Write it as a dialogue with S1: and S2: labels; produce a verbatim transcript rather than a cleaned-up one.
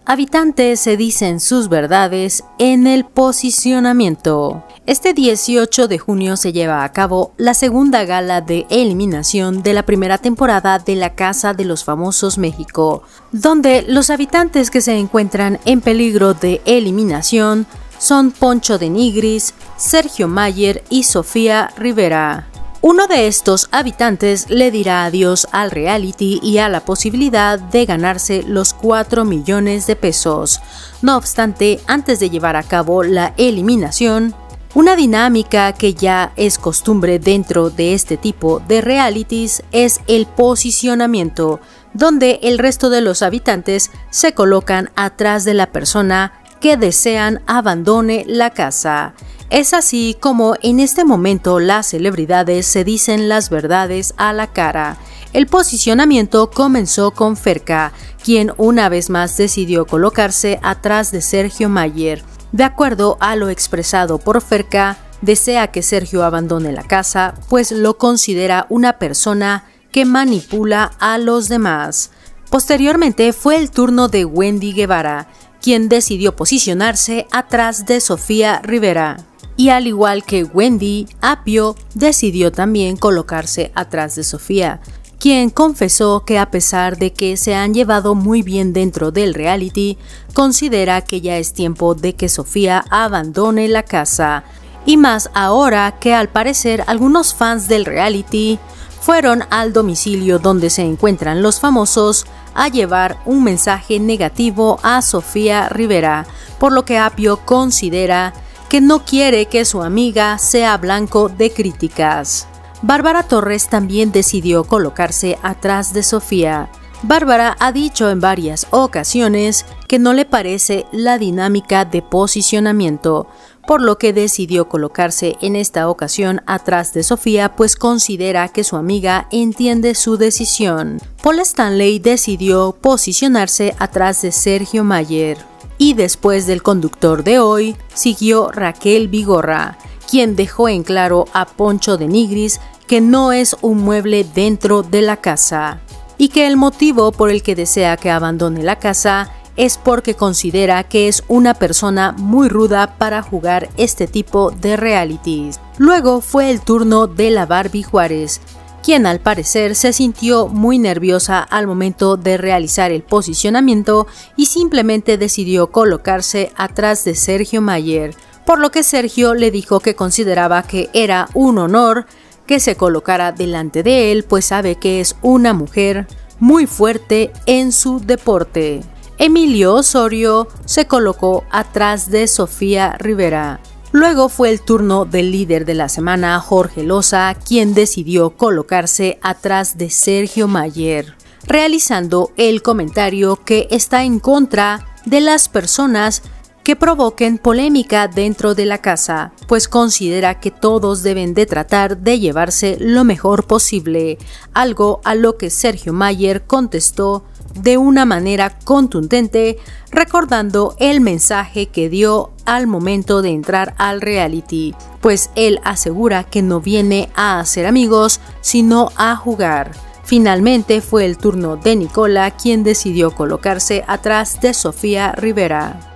S1: Habitantes se dicen sus verdades en el posicionamiento. Este dieciocho de junio se lleva a cabo la segunda gala de eliminación de la primera temporada de La Casa de los Famosos México, donde los habitantes que se encuentran en peligro de eliminación son Poncho de Nigris, Sergio Mayer y Sofía Rivera. Uno de estos habitantes le dirá adiós al reality y a la posibilidad de ganarse los cuatro millones de pesos. No obstante, antes de llevar a cabo la eliminación, una dinámica que ya es costumbre dentro de este tipo de realities es el posicionamiento, donde el resto de los habitantes se colocan atrás de la persona que desean abandone la casa. Es así como en este momento las celebridades se dicen las verdades a la cara. El posicionamiento comenzó con Ferka, quien una vez más decidió colocarse atrás de Sergio Mayer. De acuerdo a lo expresado por Ferka, desea que Sergio abandone la casa, pues lo considera una persona que manipula a los demás. Posteriormente fue el turno de Wendy Guevara, quien decidió posicionarse atrás de Sofía Rivera. Y al igual que Wendy, Apio decidió también colocarse atrás de Sofía, quien confesó que a pesar de que se han llevado muy bien dentro del reality, considera que ya es tiempo de que Sofía abandone la casa. Y más ahora que al parecer algunos fans del reality fueron al domicilio donde se encuentran los famosos a llevar un mensaje negativo a Sofía Rivera, por lo que Apio considera que no quiere que su amiga sea blanco de críticas. Bárbara Torres también decidió colocarse atrás de Sofía. Bárbara ha dicho en varias ocasiones que no le parece la dinámica de posicionamiento, por lo que decidió colocarse en esta ocasión atrás de Sofía, pues considera que su amiga entiende su decisión. Paul Stanley decidió posicionarse atrás de Sergio Mayer. Y después del conductor de hoy, siguió Raquel Vigorra, quien dejó en claro a Poncho de Nigris que no es un mueble dentro de la casa y que el motivo por el que desea que abandone la casa es porque considera que es una persona muy ruda para jugar este tipo de realities. Luego fue el turno de la Barbie Juárez, quien al parecer se sintió muy nerviosa al momento de realizar el posicionamiento y simplemente decidió colocarse atrás de Sergio Mayer, por lo que Sergio le dijo que consideraba que era un honor que se colocara delante de él, pues sabe que es una mujer muy fuerte en su deporte. Emilio Osorio se colocó atrás de Sofía Rivera. Luego fue el turno del líder de la semana, Jorge Loza, quien decidió colocarse atrás de Sergio Mayer, realizando el comentario que está en contra de las personas que provoquen polémica dentro de la casa, pues considera que todos deben de tratar de llevarse lo mejor posible, algo a lo que Sergio Mayer contestó de una manera contundente, recordando el mensaje que dio al momento de entrar al reality, pues él asegura que no viene a hacer amigos, sino a jugar. Finalmente fue el turno de Nicola, quien decidió colocarse atrás de Sofía Rivera.